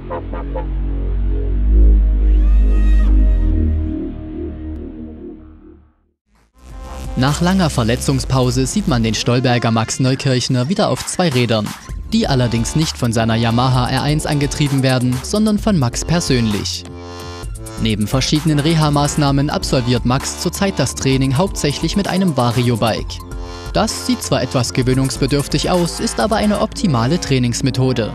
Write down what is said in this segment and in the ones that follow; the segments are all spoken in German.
Nach langer Verletzungspause sieht man den Stolberger Max Neukirchner wieder auf zwei Rädern, die allerdings nicht von seiner Yamaha R1 angetrieben werden, sondern von Max persönlich. Neben verschiedenen Reha-Maßnahmen absolviert Max zurzeit das Training hauptsächlich mit einem Vario-Bike. Das sieht zwar etwas gewöhnungsbedürftig aus, ist aber eine optimale Trainingsmethode.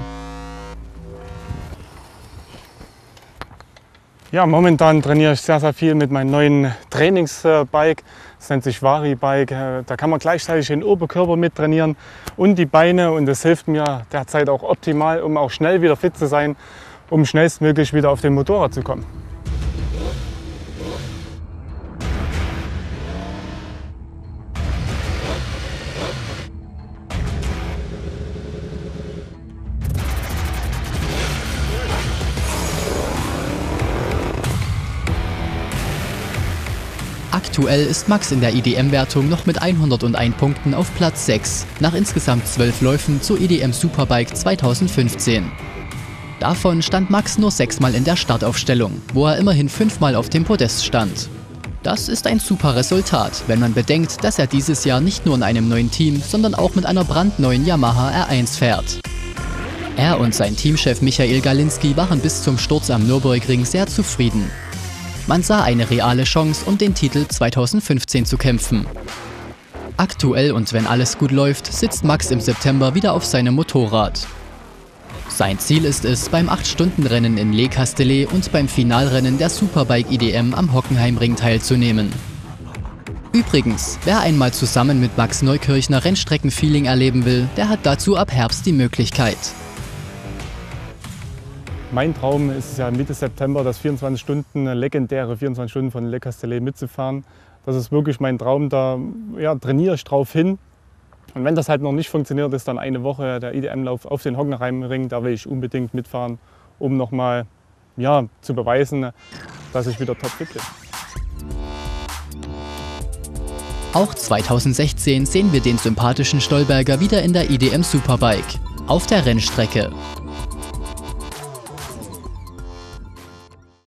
Ja, momentan trainiere ich sehr, sehr viel mit meinem neuen Trainingsbike. Das nennt sich Vari-Bike. Da kann man gleichzeitig den Oberkörper mit trainieren und die Beine. Und das hilft mir derzeit auch optimal, um auch schnell wieder fit zu sein, um schnellstmöglich wieder auf den Motorrad zu kommen. Aktuell ist Max in der IDM-Wertung noch mit 101 Punkten auf Platz 6, nach insgesamt 12 Läufen zur IDM Superbike 2015. Davon stand Max nur 6-mal in der Startaufstellung, wo er immerhin 5-mal auf dem Podest stand. Das ist ein super Resultat, wenn man bedenkt, dass er dieses Jahr nicht nur in einem neuen Team, sondern auch mit einer brandneuen Yamaha R1 fährt. Er und sein Teamchef Michael Galinski waren bis zum Sturz am Nürburgring sehr zufrieden. Man sah eine reale Chance, um den Titel 2015 zu kämpfen. Aktuell und wenn alles gut läuft, sitzt Max im September wieder auf seinem Motorrad. Sein Ziel ist es, beim 8-Stunden-Rennen in Le Castellet und beim Finalrennen der Superbike IDM am Hockenheimring teilzunehmen. Übrigens, wer einmal zusammen mit Max Neukirchner Rennstreckenfeeling erleben will, der hat dazu ab Herbst die Möglichkeit. Mein Traum ist es ja Mitte September, das 24 Stunden, legendäre 24 Stunden von Le Castellet mitzufahren. Das ist wirklich mein Traum, da trainiere ich drauf hin. Und wenn das halt noch nicht funktioniert, ist dann eine Woche der IDM-Lauf auf den Hockenheimring. Da will ich unbedingt mitfahren, um nochmal zu beweisen, dass ich wieder topfit bin. Auch 2016 sehen wir den sympathischen Stolberger wieder in der IDM Superbike, auf der Rennstrecke.